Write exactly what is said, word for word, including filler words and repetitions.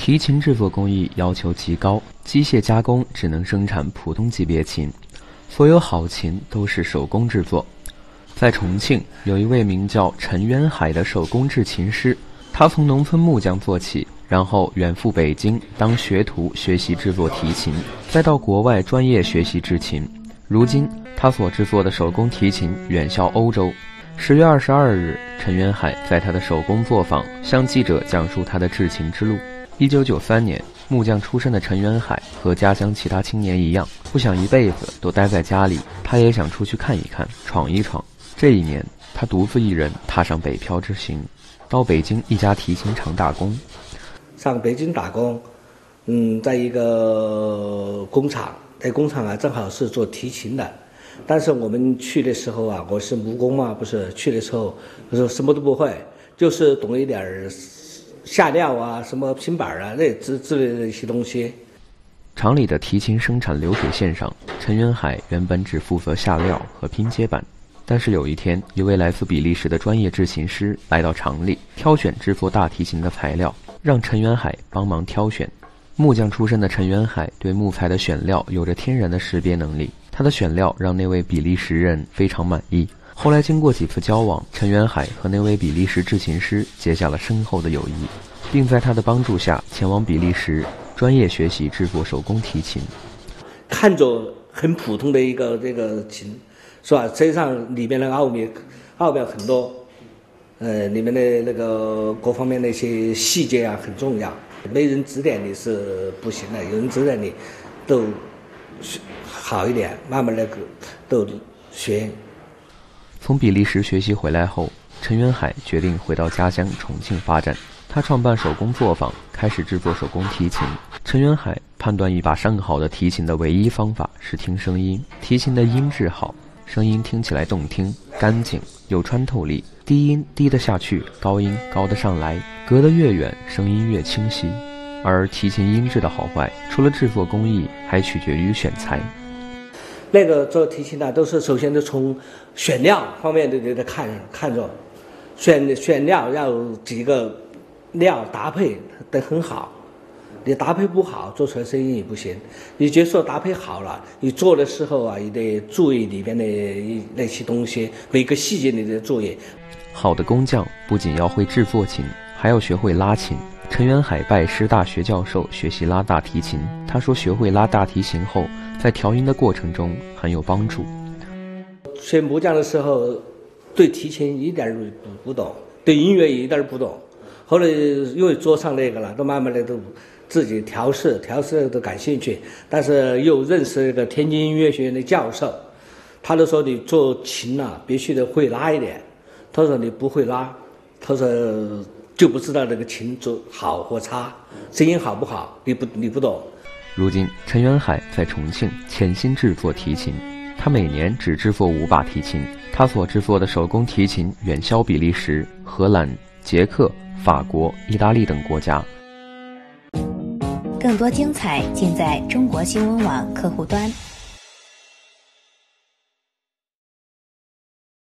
提琴制作工艺要求极高，机械加工只能生产普通级别琴，所有好琴都是手工制作。在重庆，有一位名叫陈渊海的手工制琴师，他从农村木匠做起，然后远赴北京当学徒学习制作提琴，再到国外专业学习制琴。如今，他所制作的手工提琴远销欧洲。十月二十二日，陈渊海在他的手工作坊向记者讲述他的制琴之路。一九九三年，木匠出身的陈渊海和家乡其他青年一样，不想一辈子都待在家里，他也想出去看一看，闯一闯。这一年，他独自一人踏上北漂之行，到北京一家提琴厂打工。 上北京打工，嗯，在一个工厂，在工厂啊，正好是做提琴的。但是我们去的时候啊，我是木工嘛，不是去的时候，我说什么都不会，就是懂一点儿下料啊，什么平板啊，那之之类的一些东西。 厂里的提琴生产流水线上，陈渊海原本只负责下料和拼接板，但是有一天，一位来自比利时的专业制琴师来到厂里，挑选制作大提琴的材料，让陈渊海帮忙挑选。木匠出身的陈渊海对木材的选料有着天然的识别能力，他的选料让那位比利时人非常满意。后来经过几次交往，陈渊海和那位比利时制琴师结下了深厚的友谊，并在他的帮助下前往比利时专业学习制作手工提琴。 看着很普通的一个这个琴，是吧？实际上里面的奥秘奥妙很多，呃，里面的那个各方面的一些细节啊很重要。没人指点你是不行的，有人指点你，都好一点，慢慢的都学。 从比利时学习回来后，陈渊海决定回到家乡重庆发展。他创办手工作坊，开始制作手工提琴。陈渊海判断一把上好的提琴的唯一方法是听声音，提琴的音质好，声音听起来动听、干净、有穿透力，低音低得下去，高音高得上来，隔得越远，声音越清晰。而提琴音质的好坏，除了制作工艺，还取决于选材。 那个做提琴呢，都是首先都从选料方面的得看看着，选选料要几个料搭配得很好，你搭配不好，做出来声音也不行。你就说搭配好了，你做的时候啊，也得注意里边的那些东西，每个细节你得注意。 好的工匠不仅要会制作琴，还要学会拉琴。陈渊海拜师大学教授学习拉大提琴，他说学会拉大提琴后，在调音的过程中很有帮助。 学木匠的时候，对提琴一点都不懂，对音乐也一点不懂。后来因为做上那个了，都慢慢的都自己调试，调试都感兴趣。但是又认识一个天津音乐学院的教授，他就说你做琴啊，必须得会拉一点。他说你不会拉，他说就不知道这个琴做好或差，声音好不好，你不你不懂。 如今，陈渊海在重庆潜心制作提琴，他每年只制作五把提琴，他所制作的手工提琴远销比利时、荷兰、捷克、法国、意大利等国家。 更多精彩尽在中国新闻网客户端。